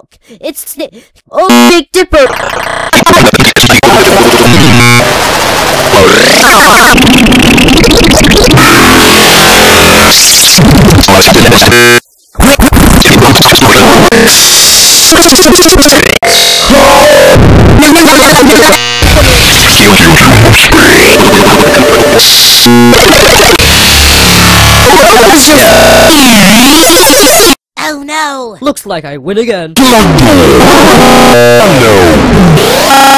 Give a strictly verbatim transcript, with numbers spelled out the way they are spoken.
Look, it's the oh, Big Dipper. Oh no! Looks like I win again. Oh no!